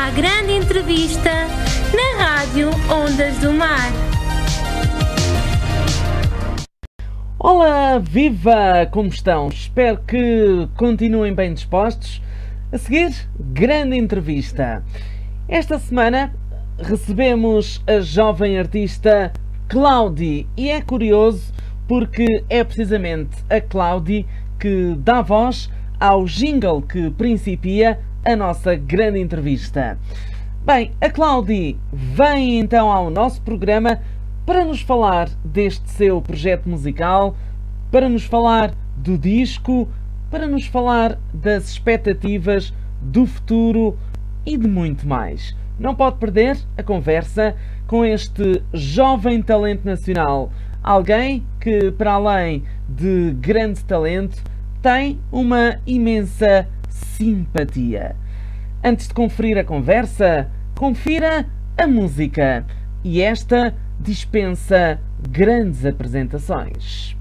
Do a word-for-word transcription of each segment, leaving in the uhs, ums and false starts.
à grande entrevista na Rádio Ondas do Mar. Olá, viva! Como estão? Espero que continuem bem dispostos. A seguir, grande entrevista. Esta semana recebemos a jovem artista Cláudia e é curioso porque é precisamente a Cláudia que dá voz ao jingle que principia a nossa grande entrevista. Bem, a Cláudia vem então ao nosso programa para nos falar deste seu projeto musical, para nos falar do disco, para nos falar das expectativas, do futuro e de muito mais. Não pode perder a conversa com este jovem talento nacional, alguém que, para além de grande talento, tem uma imensa simpatia. Antes de conferir a conversa, confira a música. E esta dispensa grandes apresentações.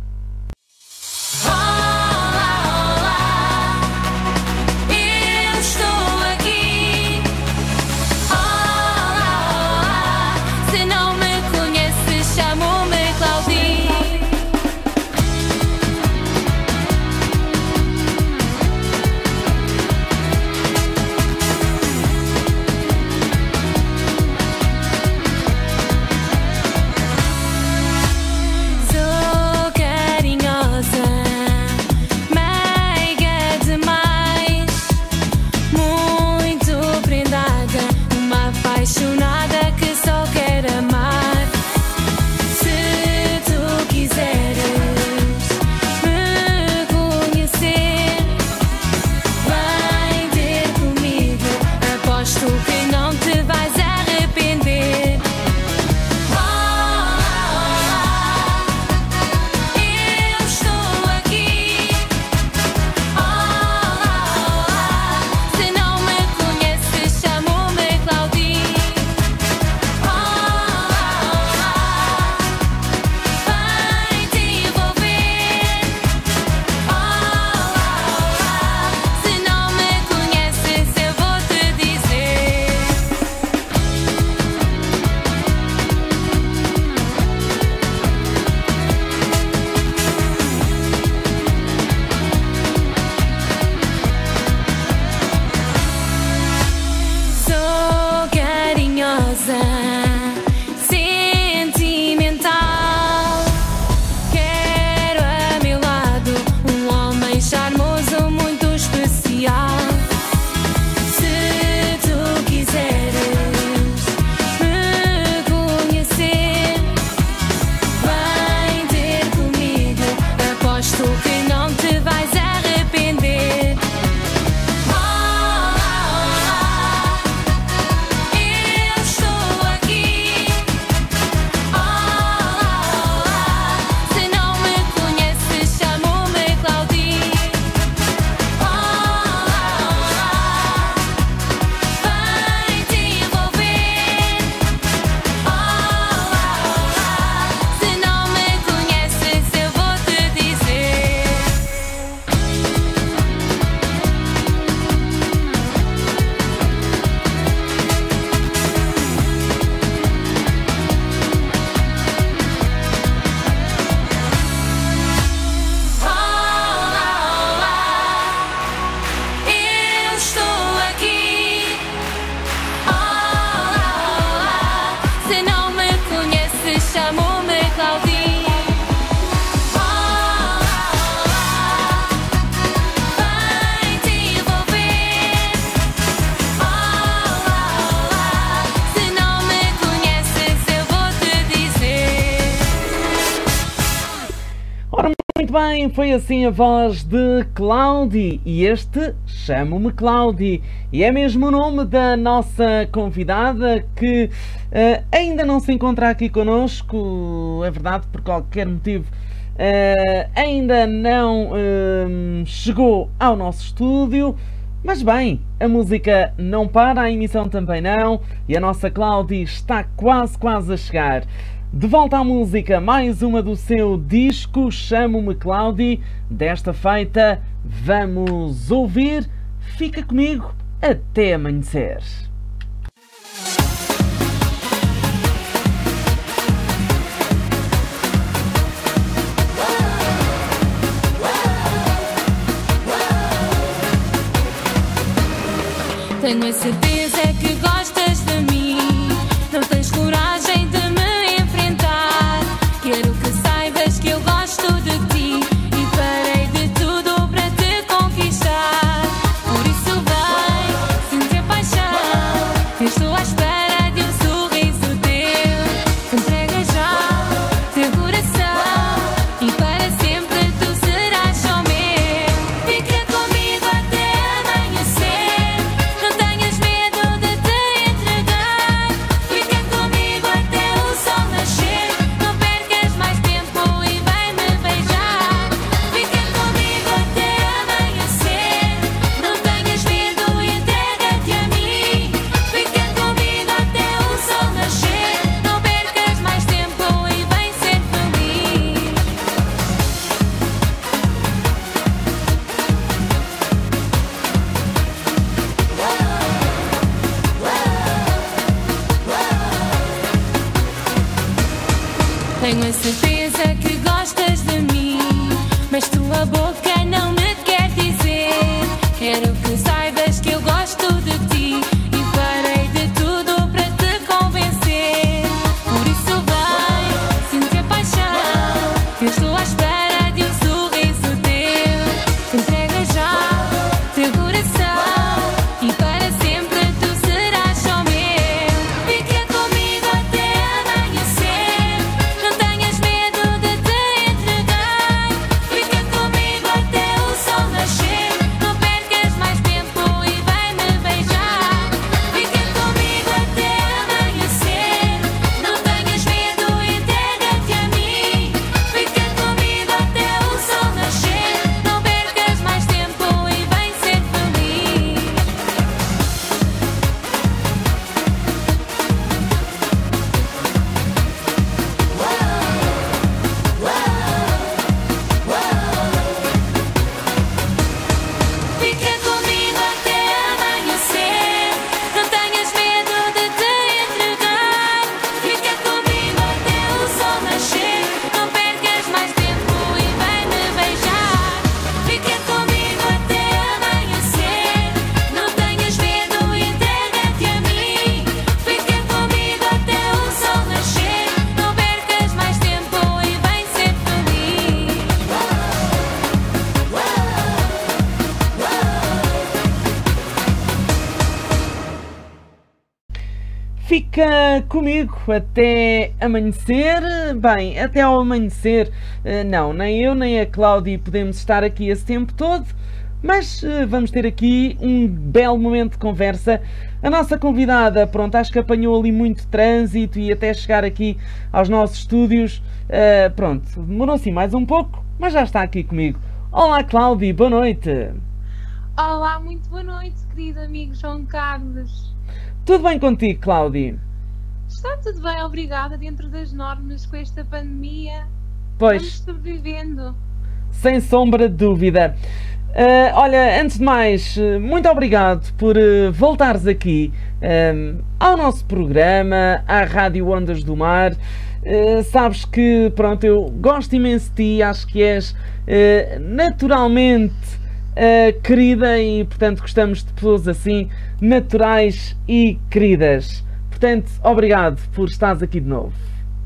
Bem, foi assim a voz de Cláudia e este Chamo-me Cláudia e é mesmo o nome da nossa convidada que uh, ainda não se encontra aqui connosco, é verdade, por qualquer motivo uh, ainda não uh, chegou ao nosso estúdio, mas bem, a música não para, a emissão também não e a nossa Cláudia está quase quase a chegar. De volta à música, mais uma do seu disco Chamo-me Cláudia. Desta feita, vamos ouvir Fica Comigo até amanhecer. Tenho a certeza que gostas de mim. Não tens coragem de me enfrentar. Quero que saibas que eu gosto de ti e farei de tudo para te conquistar. Por isso vai, sinta paixão. Eu estou à espera de um sorriso teu. Entrega já teu coração e para sempre tu serás só meu. Fica comigo até amanhecer. Não tenhas medo de te entregar. Fica comigo até o sol nascer. Não percas mais tempo e vem me beijar. Fica comigo até amanhecer. Não tenhas medo e entrega-te a mim. Fica comigo até o sol nascer. Não percas mais tempo e vem ser feliz. Tenho a certeza que gostas de mim, mas tua boca não me quer dizer. Quero que saibas que eu gosto de ti e farei de tudo para te convencer. Por isso vai, sinta a paixão. Eu estou à espera de um sorriso teu. Entrega já teu coração e para sempre tu serás só meu. Fica comigo até amanhecer. Não tenhas medo de te entregar. Fica comigo até o sol nascer. Não percas mais tempo e vem me beijar. Fica comigo até amanhecer. Não tenhas medo e entrega-te a mim. Fica comigo até o sol nascer. Não percas mais tempo e vem ser feliz. Fica comigo até amanhecer. Não tenhas medo de te entregar. Fica comigo até o sol nascer. Não percas mais tempo e vem me beijar. Fica comigo até amanhecer. Não tenhas medo e entrega-te a mim. Fica comigo até o sol nascer. Não percas mais tempo e vem ser feliz. Fica comigo até amanhecer. Bem, até ao amanhecer, eh, não, nem eu nem a Cláudia podemos estar aqui esse tempo todo, mas eh, vamos ter aqui um belo momento de conversa. A nossa convidada, pronto, acho que apanhou ali muito trânsito e até chegar aqui aos nossos estúdios, eh, pronto, demorou assim mais um pouco, mas já está aqui comigo. Olá Cláudia, boa noite. Olá, muito boa noite, querido amigo João Carlos. Tudo bem contigo, Cláudia? Está tudo bem, obrigada, dentro das normas com esta pandemia. Pois. Vamos sobrevivendo. Sem sombra de dúvida. Uh, olha, antes de mais, uh, muito obrigado por uh, voltares aqui um, ao nosso programa, à Rádio Ondas do Mar. Uh, sabes que, pronto, eu gosto imenso de ti, acho que és uh, naturalmente uh, querida e, portanto, gostamos de pessoas assim, naturais e queridas. Portanto, obrigado por estares aqui de novo.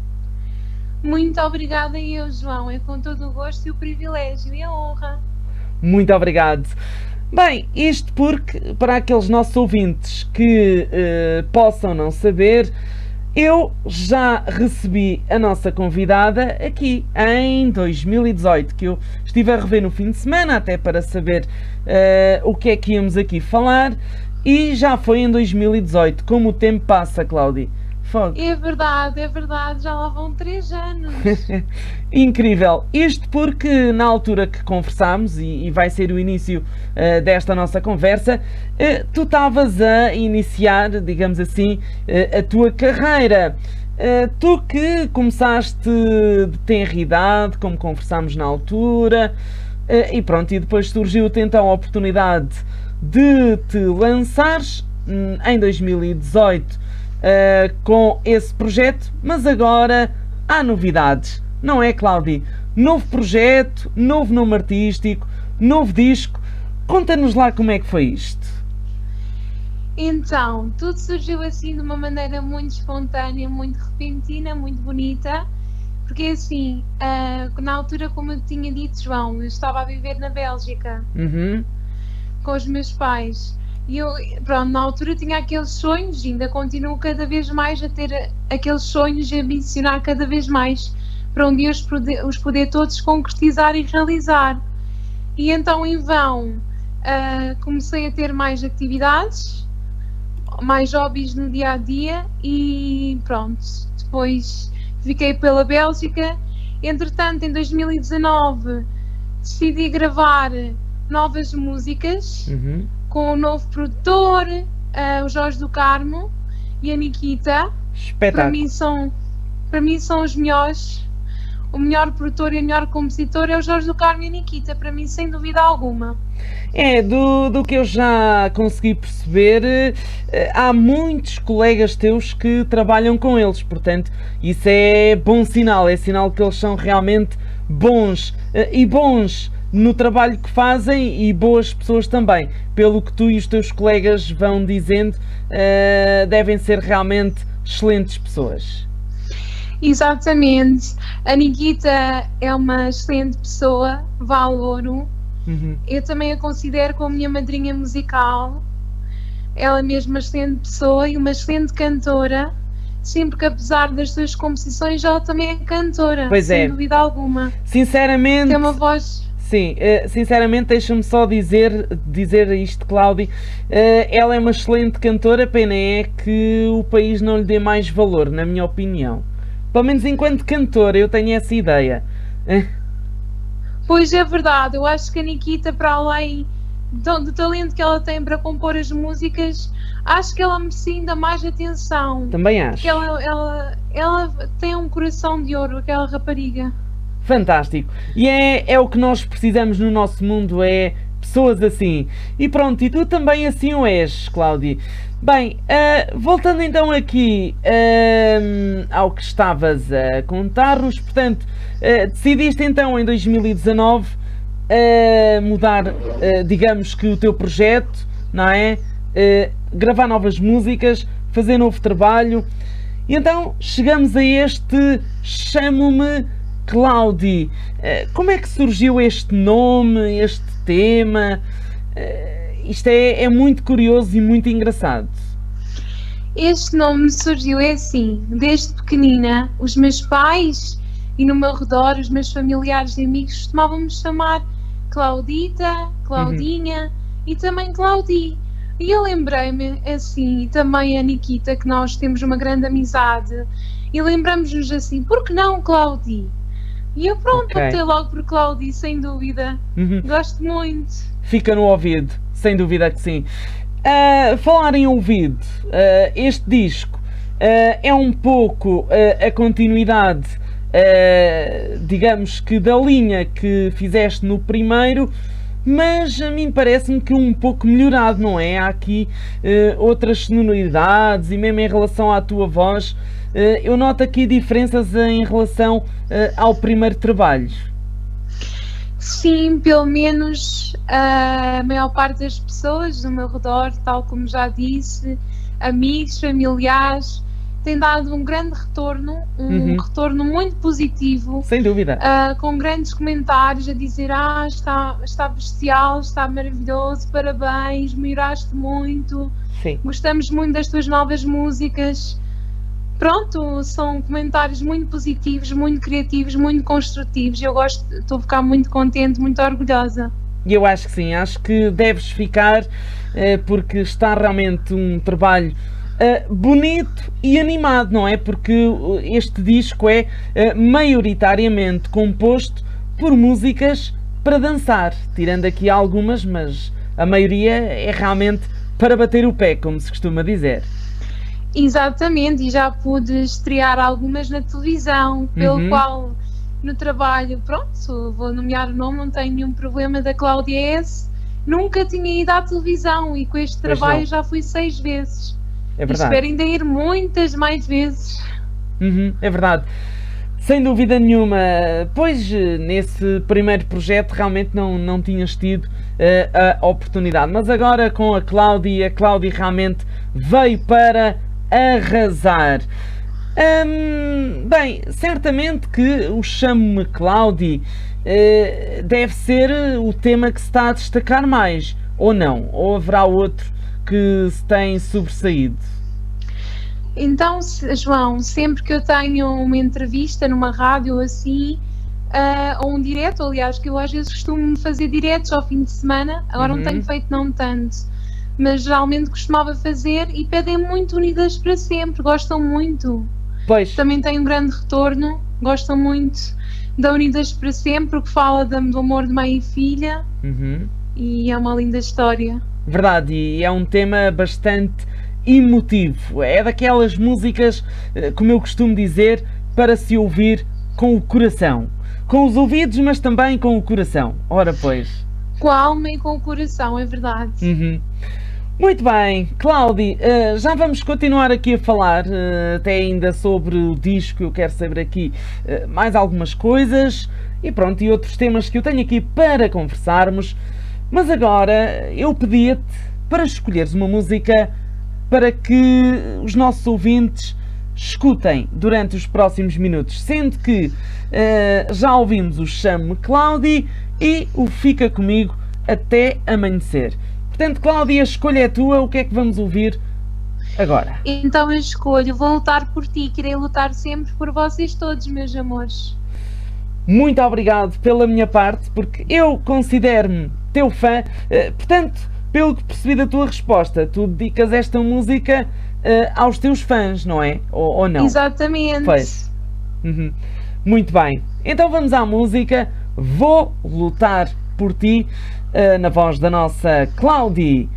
Muito obrigada e eu, João, é com todo o gosto e o privilégio e a honra. Muito obrigado. Bem, isto porque, para aqueles nossos ouvintes que uh, possam não saber, eu já recebi a nossa convidada aqui em dois mil e dezoito, que eu estive a rever no fim de semana, até para saber uh, o que é que íamos aqui falar, e já foi em dois mil e dezoito. Como o tempo passa, Cláudia. Fogo. É verdade, é verdade, já lá vão três anos. Incrível. Isto porque na altura que conversámos, e, e vai ser o início uh, desta nossa conversa, uh, tu estavas a iniciar, digamos assim, uh, a tua carreira. Uh, tu que começaste de tenra idade, como conversámos na altura, uh, e pronto, e depois surgiu-te então a oportunidade de te lançares um, em dois mil e dezoito uh, com esse projeto, mas agora há novidades, não é, Cláudia? Novo projeto, novo nome artístico, novo disco. Conta-nos lá como é que foi isto. Então, tudo surgiu assim de uma maneira muito espontânea, muito repentina, muito bonita, porque assim, ah, na altura, como eu tinha dito, João, eu estava a viver na Bélgica Uhum. com os meus pais. E eu, pronto, na altura tinha aqueles sonhos, e ainda continuo cada vez mais a ter aqueles sonhos e a ambicionar cada vez mais para um dia os poder, os poder todos concretizar e realizar. E então, em vão, ah, comecei a ter mais atividades, mais hobbies no dia a dia e pronto. Depois fiquei pela Bélgica. Entretanto, em dois mil e dezanove, decidi gravar novas músicas Uhum. com o novo produtor, ah, o Jorge do Carmo e a Nikita. Para Espetáculo. mim são, para mim são os melhores. O melhor produtor e a melhor compositor é o Jorge do Carmo e a Nikita, para mim, sem dúvida alguma. É, do, do que eu já consegui perceber, eh, há muitos colegas teus que trabalham com eles, portanto, isso é bom sinal, é sinal que eles são realmente bons, eh, e bons no trabalho que fazem e boas pessoas também. Pelo que tu e os teus colegas vão dizendo, eh, devem ser realmente excelentes pessoas. Exatamente. A Nikita é uma excelente pessoa, vale ouro. Uhum. Eu também a considero como minha madrinha musical. Ela é mesmo uma excelente pessoa e uma excelente cantora. Sempre que, apesar das suas composições, ela também é cantora, Pois sem é. dúvida alguma. Sinceramente, Tem uma voz. sim, eh, sinceramente deixa-me só dizer, dizer isto, Cláudio, eh, ela é uma excelente cantora, pena é que o país não lhe dê mais valor, na minha opinião. Pelo menos enquanto cantora eu tenho essa ideia. Eh, Pois é verdade, eu acho que a Nikita, para além do, do talento que ela tem para compor as músicas, acho que ela merecia ainda mais atenção. Também acho. Porque ela, ela, ela tem um coração de ouro, aquela rapariga. Fantástico. E é, é o que nós precisamos no nosso mundo, é pessoas assim. E pronto, e tu também assim o és, Cláudio. Bem, ah, voltando então aqui ahm, ao que estavas a contar-nos, portanto, ah, decidiste então em dois mil e dezanove ah, mudar, ah, digamos que o teu projeto, não é? Ah, gravar novas músicas, fazer novo trabalho. E então chegamos a este Chamo-me Cláudio. Ah, como é que surgiu este nome, este tema? Ah, isto é, é muito curioso e muito engraçado. Este nome surgiu é assim, desde pequenina, os meus pais e no meu redor, os meus familiares e amigos costumavam-me chamar Claudita, Claudinha e também Claudi. E eu lembrei-me assim, e também a Nikita, que nós temos uma grande amizade, e lembramos-nos assim, por que não Claudi? E eu pronto, Ok. optei logo por Claudi, sem dúvida. Uhum. Gosto muito. Fica no ouvido, sem dúvida que sim. Ah, falar em ouvido, ah, este disco ah, é um pouco ah, a continuidade, ah, digamos que da linha que fizeste no primeiro, mas a mim parece-me que um pouco melhorado, não é? Há aqui ah, outras sonoridades e mesmo em relação à tua voz, ah, eu noto aqui diferenças em relação ah, ao primeiro trabalho. Sim, pelo menos a maior parte das pessoas do meu redor, tal como já disse, amigos, familiares, tem dado um grande retorno, um Uhum. retorno muito positivo, Sem dúvida. ah, com grandes comentários a dizer: ah, está, está bestial, está maravilhoso, parabéns, melhoraste muito, Sim. gostamos muito das tuas novas músicas. Pronto, são comentários muito positivos, muito criativos, muito construtivos. Eu gosto, estou a ficar muito contente, muito orgulhosa. E eu acho que sim, acho que deves ficar, eh, porque está realmente um trabalho eh, bonito e animado, não é? Porque uh, este disco é eh, maioritariamente composto por músicas para dançar, tirando aqui algumas, mas a maioria é realmente para bater o pé, como se costuma dizer. Exatamente, e já pude estrear algumas na televisão, pelo Uhum. qual no trabalho, pronto, vou nomear o nome, não tenho nenhum problema, da Cláudia S. Nunca tinha ido à televisão e com este Pois trabalho não. já fui seis vezes. É E verdade. espero ainda ir muitas mais vezes. Uhum, é verdade. Sem dúvida nenhuma. Pois, eh, nesse primeiro projeto realmente não, não tinhas tido uh, a oportunidade. Mas agora com a Cláudia, a Cláudia realmente veio para arrasar. Hum, bem, certamente que o Chamo-me Cláudia uh, deve ser o tema que se está a destacar mais, ou não? Ou haverá outro que se tem sobressaído? Então, João, sempre que eu tenho uma entrevista numa rádio assim, uh, ou um direto, aliás, que eu às vezes costumo fazer diretos ao fim de semana, agora Uhum. não tenho feito não tanto, mas geralmente costumava fazer e pedem muito Unidas para Sempre, gostam muito. Pois. Também tem um grande retorno, gostam muito da Unidas para Sempre, porque fala do amor de mãe e filha, Uhum. e é uma linda história. Verdade, e é um tema bastante emotivo. É daquelas músicas, como eu costumo dizer, para se ouvir com o coração. Com os ouvidos, mas também com o coração. Ora pois. Com a alma e com o coração, é verdade. Uhum. Muito bem, Cláudia, uh, já vamos continuar aqui a falar, uh, até ainda sobre o disco. Eu quero saber aqui uh, mais algumas coisas e pronto, e outros temas que eu tenho aqui para conversarmos. Mas agora eu pedia-te para escolheres uma música para que os nossos ouvintes escutem durante os próximos minutos, sendo que uh, já ouvimos o Chamo-me Cláudia e o Fica Comigo até amanhecer. Portanto, Cláudia, a escolha é tua, o que é que vamos ouvir agora? Então eu escolho, vou lutar por ti, querei lutar sempre por vocês todos, meus amores. Muito obrigado pela minha parte, porque eu considero-me teu fã, uh, portanto, pelo que percebi da tua resposta, tu dedicas esta música uh, aos teus fãs, não é? Ou, ou não? Exatamente. Pois. Uhum. Muito bem. Então vamos à música. Vou lutar por ti, uh, na voz da nossa Cláudia.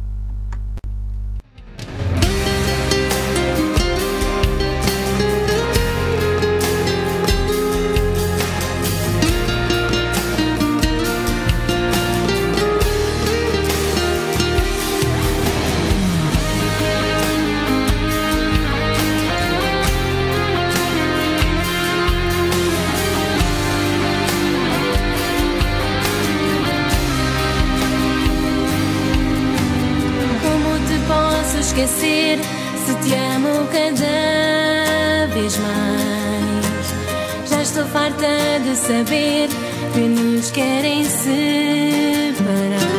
Esquecer se te amo cada vez mais. Já estou farta de saber que nos querem separar.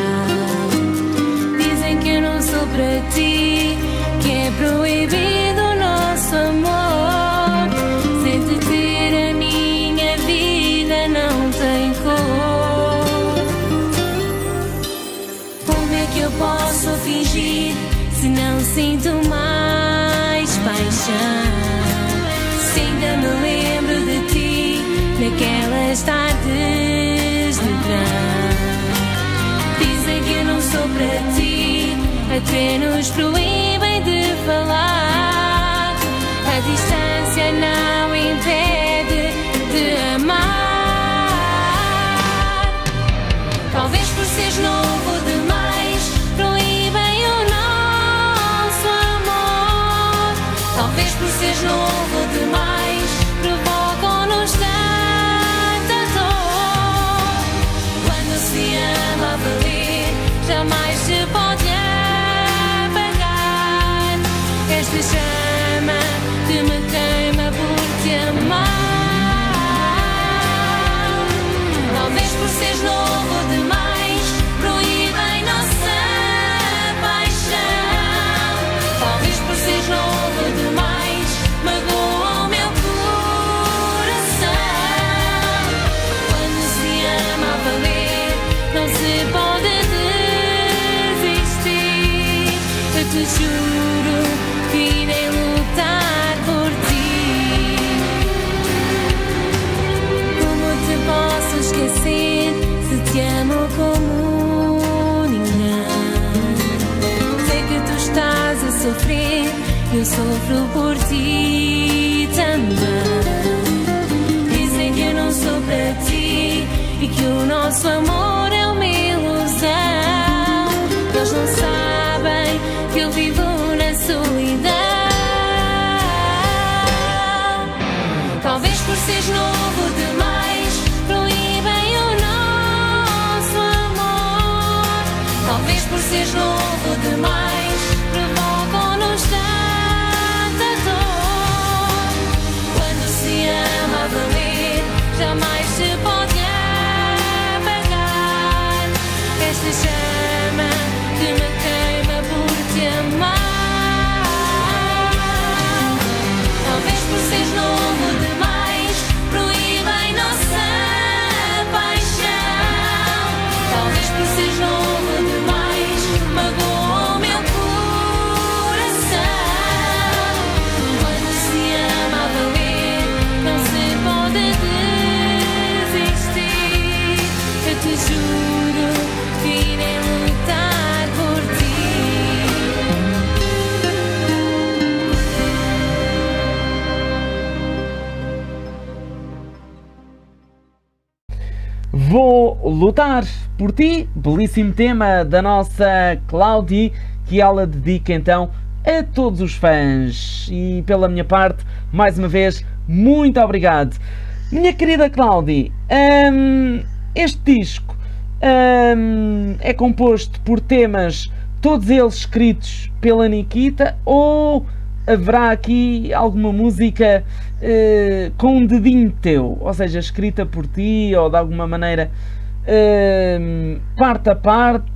Dizem que eu não sou para ti, que é proibido o nosso amor. Sem te ter a minha vida não tem cor. Como é que eu posso fingir se não sinto mais paixão? Se ainda me lembro de ti naquelas tardes de verão. Dizem que eu não sou para ti, até nos proíbem de falar. A distância não impede de amar. Talvez por seres novo demais proíbem o nosso amor. Talvez por seres novo demais provocam-nos tanta dor. Quando se ama a valer, jamais se pode apagar esta chama que me queima por te amar. Talvez por seres novo demais proíbem nossa paixão. Talvez por seres novo demais magoam meu coração. Quando se ama a valer, não se pode desistir. Eu te juro que irei lutar por ti. Como te posso esquecer se te amo como ninguém? Sei que tu estás a sofrer, eu sofro por ti também. Dizem que eu não sou para ti e que o nosso amor é uma ilusão. Eles não sabem que eu vivo na solidão. Talvez por seres novo demais proíbem o nosso amor. seres novo demais, provocam-nos tanta dor. Quando se ama a valer, jamais se pode apagar esta chama que me queima por te amar. Talvez por seres novo demais, proíbem nossa paixão. Talvez por seres novo demais, magoa o meu coração. Quando se ama a valer, não se pode desistir. Eu te juro que irei lutar por ti. Vou lutar por ti, belíssimo tema da nossa Cláudia, que ela dedica então a todos os fãs. E pela minha parte, mais uma vez, muito obrigado. Minha querida Cláudia, hum, este disco hum, é composto por temas, todos eles escritos pela Nikita, ou haverá aqui alguma música uh, com um dedinho teu, ou seja, escrita por ti, ou de alguma maneira uh, parte a parte?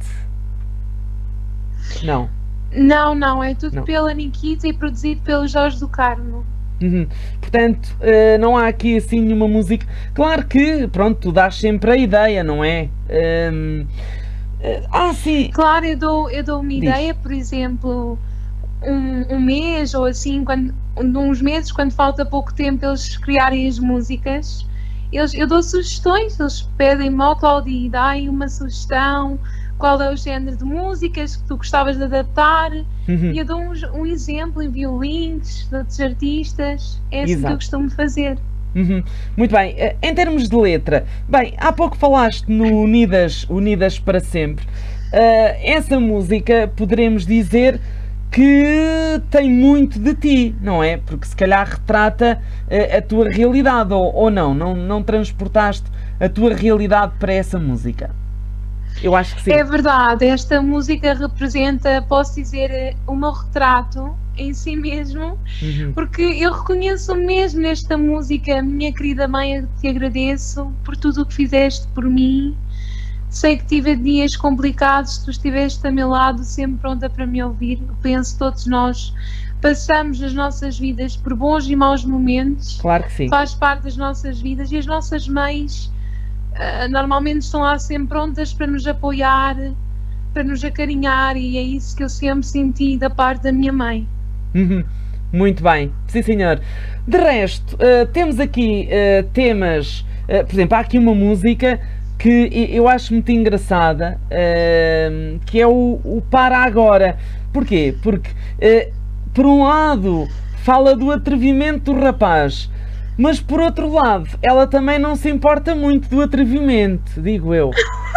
Não. Não, não, é tudo Não. pela Nikita e produzido pelo Jorge do Carmo. Uhum. Portanto, uh, não há aqui assim nenhuma música. Claro que, pronto, tu dás sempre a ideia, não é? Um, uh, ah, sim. Claro, eu dou, eu dou uma Diz. ideia, por exemplo, um, um mês ou assim, quando, uns meses, quando falta pouco tempo eles criarem as músicas, eles, eu dou sugestões, eles pedem-me, ó Cláudia, dai uma sugestão, qual é o género de músicas que tu gostavas de adaptar, Uhum. e eu dou um, um exemplo, envio links de outros artistas, é assim que Exato. eu costumo fazer. Uhum. Muito bem, eh, em termos de letra, bem, há pouco falaste no Unidas, Unidas para Sempre. Eh, essa música poderemos dizer que tem muito de ti, não é? Porque se calhar retrata eh, a tua realidade, ou, ou não, não, não transportaste a tua realidade para essa música. Eu acho que sim. É verdade, esta música representa, posso dizer, o meu retrato em si mesmo, Uhum. porque eu reconheço mesmo nesta música, minha querida mãe, eu te agradeço por tudo o que fizeste por mim. Sei que tive dias complicados, tu estiveste a meu lado, sempre pronta para me ouvir. Eu penso que todos nós passamos as nossas vidas por bons e maus momentos, Claro que sim. faz parte das nossas vidas, e as nossas mães ah, normalmente estão lá sempre prontas para nos apoiar, para nos acarinhar, e é isso que eu sempre senti da parte da minha mãe. Uhum. Muito bem, sim senhor. De resto, eh, temos aqui eh, temas, eh, por exemplo, há aqui uma música que e- eu acho muito engraçada, eh, que é o, o Para Agora. Porquê? Porque, eh, por um lado, fala do atrevimento do rapaz, mas por outro lado, ela também não se importa muito do atrevimento, digo eu.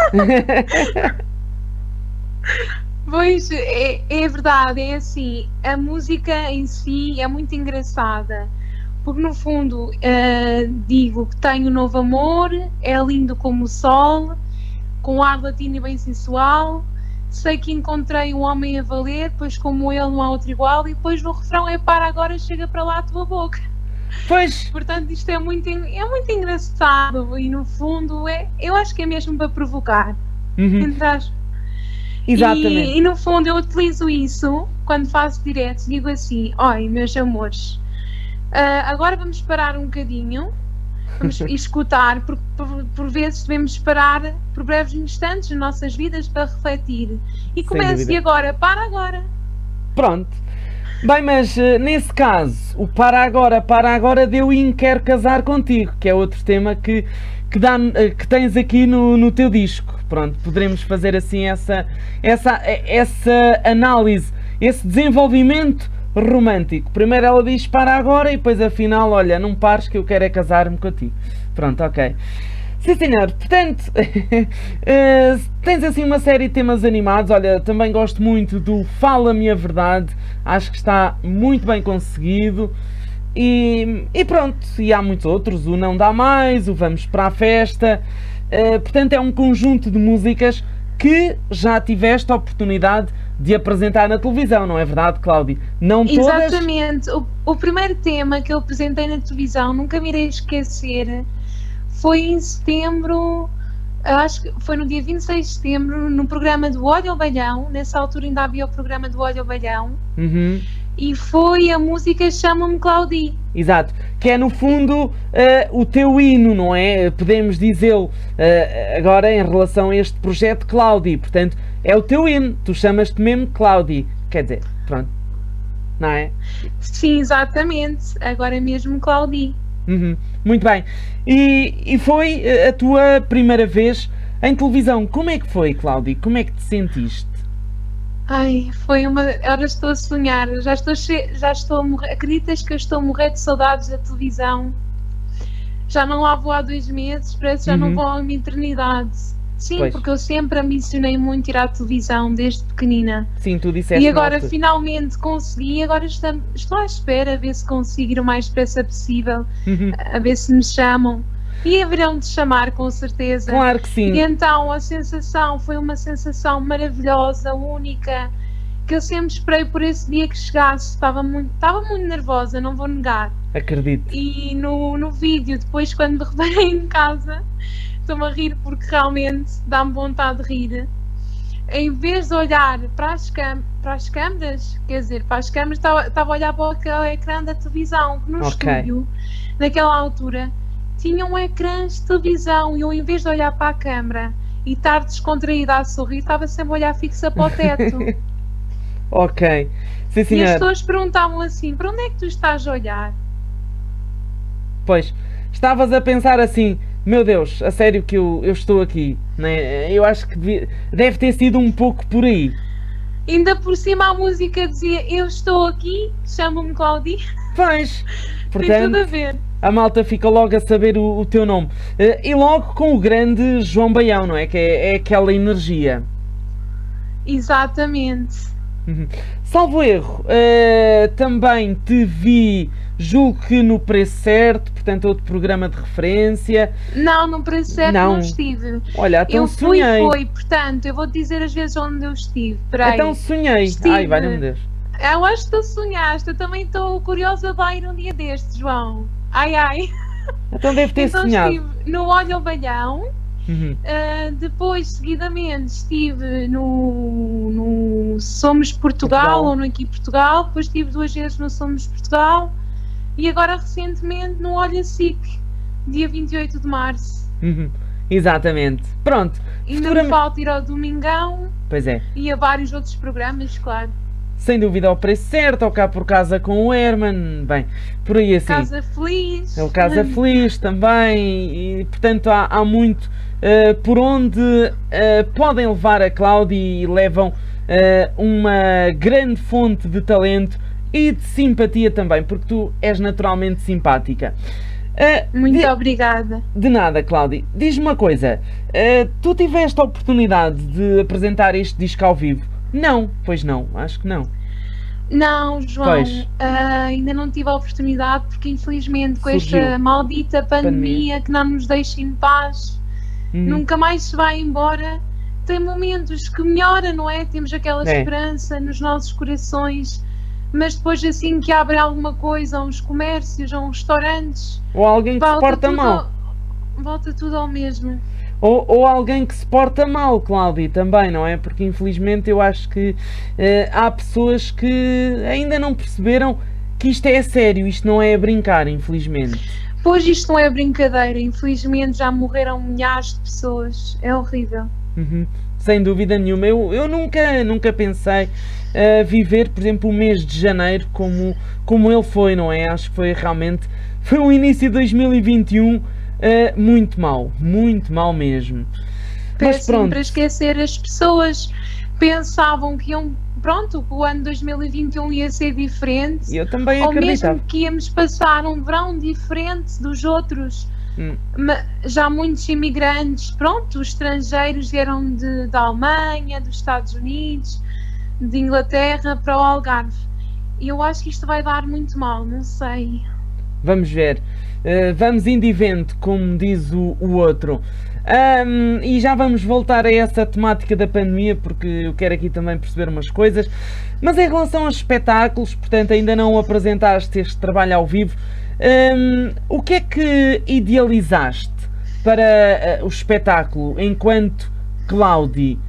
Pois, é, é verdade, é assim, a música em si é muito engraçada, porque no fundo ah, digo que tenho um novo amor, é lindo como o sol, com ar latino e bem sensual, sei que encontrei um homem a valer, pois como ele não há outro igual, e depois no refrão é para agora, chega para lá a tua boca. Pois, Portanto, isto é muito, en- é muito engraçado e no fundo é, eu acho que é mesmo para provocar, uhum, entre aspas. exatamente. E, e no fundo eu utilizo isso quando faço diretos, digo assim, oi meus amores, ah, agora vamos parar um bocadinho, vamos escutar, porque por, por vezes devemos parar por breves instantes nas nossas vidas para refletir. E comece dúvida. agora, para agora. Pronto. Bem, mas eh, nesse caso, o Para Agora, Para Agora deu em Quero Casar Contigo, que é outro tema que, que, dá, eh, que tens aqui no, no teu disco. Pronto, poderemos fazer assim essa, essa, eh, essa análise, esse desenvolvimento romântico. Primeiro ela diz para agora e depois afinal, olha, não pares que eu quero é casar-me contigo. Pronto, ok. Sim senhor, portanto, eh, tens assim uma série de temas animados, olha, também gosto muito do Fala-me a Verdade, acho que está muito bem conseguido, e, e pronto, e há muitos outros, o Não Dá Mais, o Vamos para a Festa, eh, portanto é um conjunto de músicas que já tiveste a oportunidade de apresentar na televisão, não é verdade, Cláudia? Não todas... Exatamente. O, o primeiro tema que eu apresentei na televisão, nunca me irei esquecer, foi em setembro, acho que foi no dia vinte e seis de setembro, no programa do Olho ao Balhão. Nessa altura ainda havia o programa do Olho ao Balhão. Uhum. E foi a música Chama-me Claudi. Exato, que é no fundo uh, o teu hino, não é? Podemos dizê-lo uh, agora em relação a este projeto Claudi, portanto é o teu hino, tu chamas-te mesmo Claudi, quer dizer, pronto, não é? Sim, exatamente, agora é mesmo Claudi. Uhum. Muito bem, e, e foi a tua primeira vez em televisão, como é que foi, Claudi? Como é que te sentiste? Ai, foi uma... Agora estou a sonhar, já estou, che... já estou a morrer. Acreditas que eu estou a morrer de saudades da televisão? Já não lá vou há dois meses, parece que já Uhum. não vou há uma eternidade. Sim, Pois. porque eu sempre ambicionei muito ir à televisão, desde pequenina. Sim, tu disseste E na agora altura. finalmente consegui, agora estou, estou à espera a ver se consigo ir o mais depressa possível, Uhum. a ver se me chamam. E haverão de chamar, com certeza. Claro que sim. E então a sensação foi uma sensação maravilhosa, única, que eu sempre esperei por esse dia que chegasse. Estava muito, estava muito nervosa, não vou negar. Acredito. E no, no vídeo, depois quando me reparei em casa, estou-me a rir porque realmente dá-me vontade de rir. Em vez de olhar para as, cam para as câmaras, quer dizer, para as câmaras, estava, estava a olhar para aquele ecrã da televisão, que no Ok. estúdio, naquela altura, tinha um ecrã de televisão e eu, em vez de olhar para a câmara e estar descontraída a sorrir, estava sempre a olhar fixa para o teto. Ok. Sim, E as senhor. pessoas perguntavam assim: para onde é que tu estás a olhar? Pois, estavas a pensar assim, meu Deus, a sério que eu, eu estou aqui, né? Eu acho que devia- deve ter sido um pouco por aí. Ainda por cima a música dizia: eu estou aqui, chamo-me Claudi. Pois, Tem tudo a portanto, ver. a malta fica logo a saber o, o teu nome. Eh, E logo com o grande João Baião, não é? Que é, é aquela energia. Exatamente. Uhum. Salvo erro, eh, também te vi, julgo que no Preço Certo, portanto outro programa de referência. Não, no preço certo Não. não, estive. Olha, então Eu fui, sonhei. foi, portanto, eu vou-te dizer as vezes onde eu estive. Peraí. Então sonhei. Estive. Ai, valha-me Deus. Eu acho que tu sonhaste, eu também estou curiosa de lá ir um dia destes, João. Ai, ai. Então deve ter Então sonhado. estive no Olho ao Balhão, Uhum. uh, depois, seguidamente, estive no, no Somos Portugal, Portugal. ou no Aqui Portugal, depois estive duas vezes no Somos Portugal, e agora recentemente no Olha SIC, dia vinte e oito de março. Uhum. Exatamente. Pronto. Ainda Futuramente- me falta ir ao Domingão Pois é. e a vários outros programas, claro. Sem dúvida ao Preço Certo, ao Cá por Casa com o Herman, bem, por aí assim. Casa Feliz. É o Casa Feliz também, e portanto há, há muito eh, por onde eh, podem levar a Cláudia e levam eh, uma grande fonte de talento e de simpatia também, porque tu és naturalmente simpática. Eh, Muito de, obrigada. de nada, Cláudia. Diz-me uma coisa, eh, tu tiveste a oportunidade de apresentar este disco ao vivo? Não, pois não, acho que não. Não, João, Pois. ah, ainda não tive a oportunidade porque infelizmente com Surgiu. esta maldita pandemia, Pandemia. que não nos deixa em paz, Hum. nunca mais se vai embora. Tem momentos que melhora, não é? Temos aquela É. esperança nos nossos corações, mas depois assim que abre alguma coisa, uns comércios, ou uns restaurantes, Ou alguém que se volta porta tudo, mal. ao, volta tudo ao mesmo. Ou, ou alguém que se porta mal, Cláudia, também, não é? Porque infelizmente eu acho que eh, há pessoas que ainda não perceberam que isto é a sério, isto não é a brincar, infelizmente. Pois isto não é brincadeira, infelizmente já morreram milhares de pessoas, é horrível. Uhum. Sem dúvida nenhuma. Eu, eu nunca, nunca pensei eh, viver, por exemplo, o mês de janeiro como, como ele foi, não é? Acho que foi realmente, foi um início de dois mil e vinte e um eh, muito mau, muito mau mesmo. Mas Péssimo pronto. para esquecer, as pessoas pensavam que iam, pronto, que o ano dois mil e vinte e um ia ser diferente, Eu também ou acreditava. mesmo que íamos passar um verão diferente dos outros. Hum. Ma- Já muitos imigrantes, pronto, os estrangeiros vieram de, da Alemanha, dos Estados Unidos, de Inglaterra para o Algarve. E eu acho que isto vai dar muito mal, não sei. Vamos ver. Uh, vamos indo e vendo, como diz o, o outro. Um, e já vamos voltar a essa temática da pandemia, porque eu quero aqui também perceber umas coisas. Mas em relação aos espetáculos, portanto ainda não apresentaste este trabalho ao vivo, um, o que é que idealizaste para uh, o espetáculo enquanto Cláudia?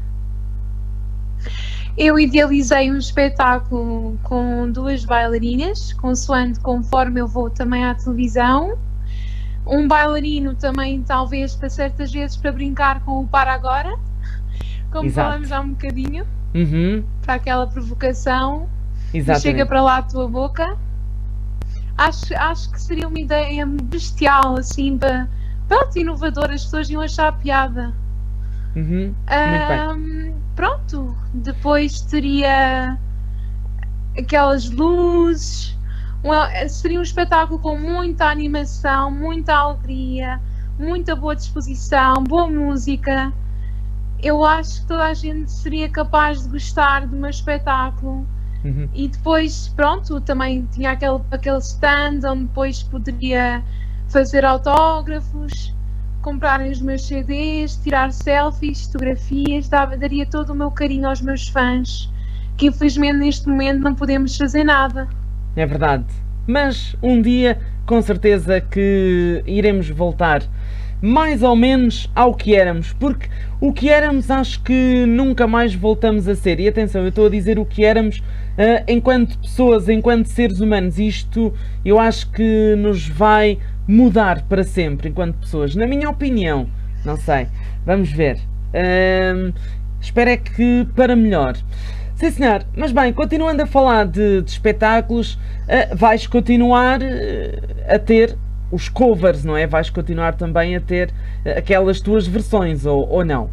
Eu idealizei um espetáculo com duas bailarinas, consoante conforme eu vou também à televisão. Um bailarino também, talvez, para certas vezes, para brincar com o para agora, como Exato. falamos há um bocadinho, Uhum. para aquela provocação que Exatamente. chega para lá a tua boca. Acho, acho que seria uma ideia bestial, assim, para, pronto, inovadora, as pessoas iam achar piada. Uhum. Muito bem. Ahm, pronto, depois teria aquelas luzes, uma- seria um espetáculo com muita animação, muita alegria, muita boa disposição, boa música. Eu acho que toda a gente seria capaz de gostar de um espetáculo. Uhum. E depois, pronto, também tinha aquele, aquele stand onde depois poderia fazer autógrafos, comprarem os meus C Ds, tirar selfies, fotografias, dava, daria todo o meu carinho aos meus fãs, que infelizmente neste momento não podemos fazer nada. É verdade. Mas um dia, com certeza que iremos voltar mais ou menos ao que éramos, porque o que éramos acho que nunca mais voltamos a ser. E atenção, eu estou a dizer o que éramos uh, enquanto pessoas, enquanto seres humanos. Isto eu acho que nos vai mudar para sempre enquanto pessoas, na minha opinião. Não sei, vamos ver. Uh, espero é que para melhor. Sim senhor, mas bem, continuando a falar de, de espetáculos, uh, vais continuar uh, a ter os covers, não é? Vais continuar também a ter uh, aquelas tuas versões, ou, ou não?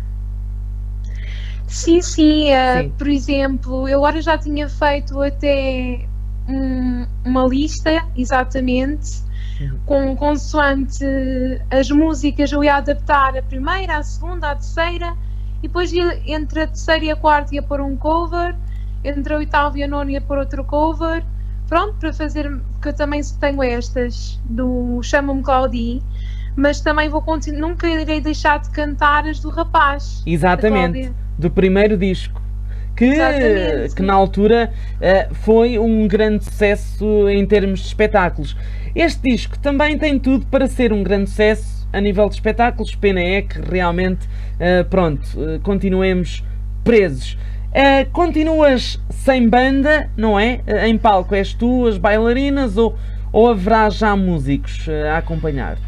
Sim, sim, uh, Sim. por exemplo, eu agora já tinha feito até um- uma lista, exatamente, Uhum. com consoante as músicas, eu ia adaptar a primeira, a segunda, a terceira, e depois ia, entre a terceira e a quarta ia pôr um cover, entre a oitava e a nona ia pôr outro cover, pronto, para fazer, porque eu também tenho estas, do Chama-me Claudie, mas também vou continuar, nunca irei deixar de cantar as do rapaz. da Exatamente, Cláudia. do primeiro disco. Que, Exatamente. que na altura uh, foi um grande sucesso em termos de espetáculos. Este disco também tem tudo para ser um grande sucesso a nível de espetáculos. Pena é que realmente, uh, pronto, uh, continuemos presos. Uh, continuas sem banda, não é? Uh, em palco és tu, as bailarinas, ou, ou haverá já músicos uh, a acompanhar-te?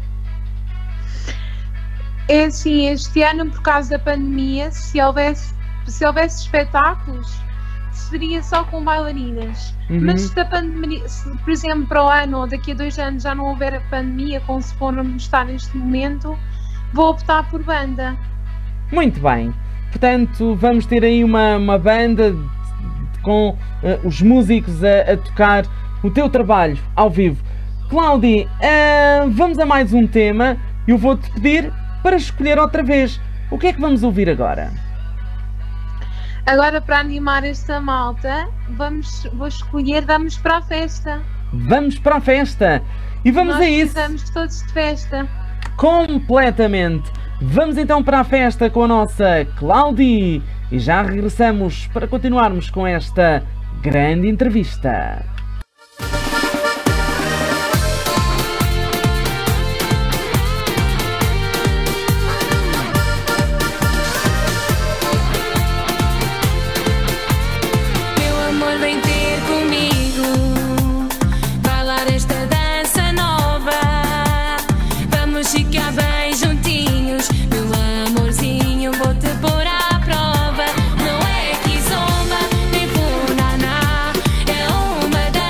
É assim, este ano, por causa da pandemia, se houvesse, se houvesse espetáculos, seria só com bailarinas. Uhum. Mas se, a pandemia, se, por exemplo, para o ano ou daqui a dois anos já não houver a pandemia, como se for estar neste momento, vou optar por banda. Muito bem. Portanto, vamos ter aí uma, uma banda de- de- com uh, os músicos a, a tocar o teu trabalho ao vivo. Cláudia, uh, vamos a mais um tema. Eu vou-te pedir para escolher outra vez. O que é que vamos ouvir agora? Agora, para animar esta malta, vamos, vou escolher Vamos para a Festa. Vamos para a festa. E vamos Nós a isso. precisamos todos de festa. Completamente. Vamos então para a festa com a nossa Cláudia e já regressamos para continuarmos com esta grande entrevista. Meu amor, vem ter comigo, bailar esta dança nova. Vamos ficar bem juntinhos, meu amorzinho, vou-te pôr à prova. Não é que zomba, nem funaná, é uma dança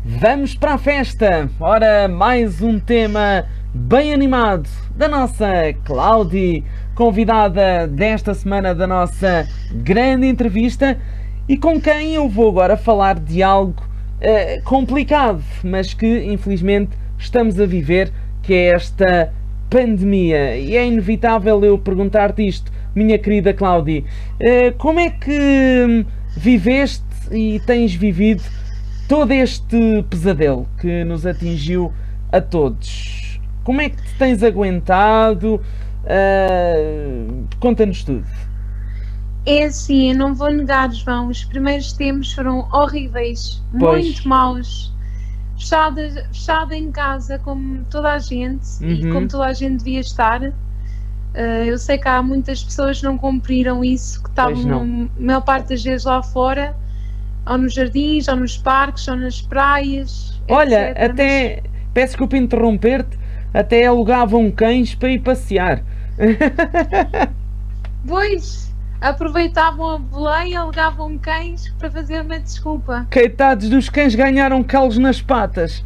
Vamos para a festa! Ora, mais um tema bem animado da nossa Cláudia, convidada desta semana da nossa grande entrevista e com quem eu vou agora falar de algo uh, complicado, mas que infelizmente estamos a viver, que é esta pandemia. E é inevitável eu perguntar-te isto, minha querida Cláudia, uh, como é que viveste e tens vivido todo este pesadelo que nos atingiu a todos? Como é que te tens aguentado? Uh, conta-nos tudo. É assim, eu não vou negar, João, os primeiros tempos foram horríveis, Pois. muito maus. Fechada, fechada em casa como toda a gente e Uhum. como toda a gente devia estar. Uh, eu sei que há muitas pessoas que não cumpriram isso, que Pois não. estavam a maior parte das vezes lá fora, ou nos jardins, ou nos parques, ou nas praias. Olha, etcétera. até, peço desculpa interromper-te, até alugavam cães para ir passear. Pois, aproveitavam a boleia, alegavam cães para fazer uma desculpa. Coitados dos cães, ganharam calos nas patas.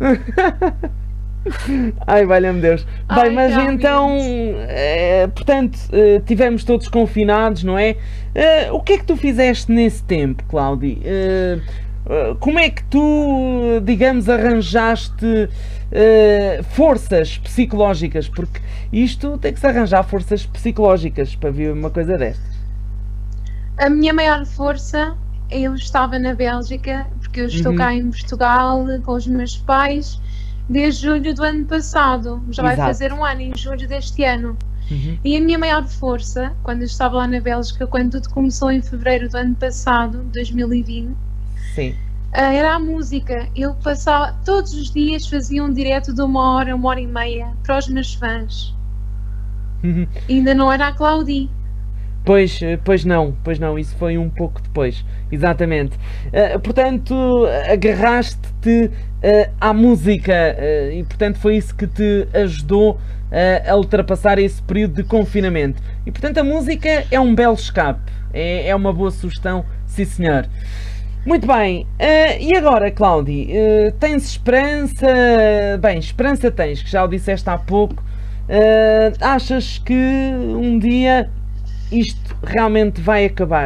Ai, valha-me Deus. Ai, Bem, mas realmente. então, eh, portanto, eh, tivemos todos confinados, não é? Eh, o que é que tu fizeste nesse tempo, Cláudia? Eh, eh, como é que tu, digamos, arranjaste eh, forças psicológicas? Porque isto tem que se arranjar forças psicológicas para ver uma coisa destas. A minha maior força, eu estava na Bélgica, porque eu estou Uhum. cá em Portugal com os meus pais desde julho do ano passado. Já vai Exato. fazer um ano, em julho deste ano. Uhum. E a minha maior força, quando eu estava lá na Bélgica, quando tudo começou em fevereiro do ano passado, dois mil e vinte, Sim. ah, era a música. Eu passava, todos os dias fazia um direto de uma hora, uma hora e meia para os meus fãs. Uhum. E ainda não era a Claudie. Pois, eh, pois não, pois não, isso foi um pouco depois, exatamente. Eh, portanto, agarraste-te eh, à música eh, e, portanto, foi isso que te ajudou eh, a ultrapassar esse período de confinamento. E, portanto, a música é um belo escape, é, é uma boa sugestão, sim senhor. Muito bem, eh, e agora, Cláudia, eh, tens esperança? Bem, esperança tens, que já o disseste há pouco. Eh, achas que um dia isto realmente vai acabar?